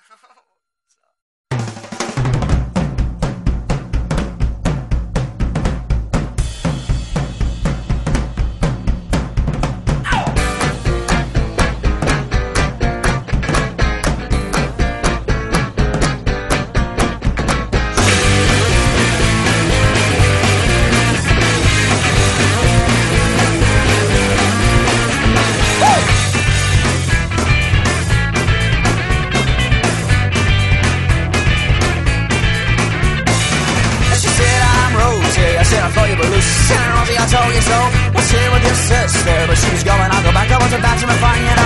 I told you so. We'll see what your sister, but she was going, I'll go back, I was about to find you.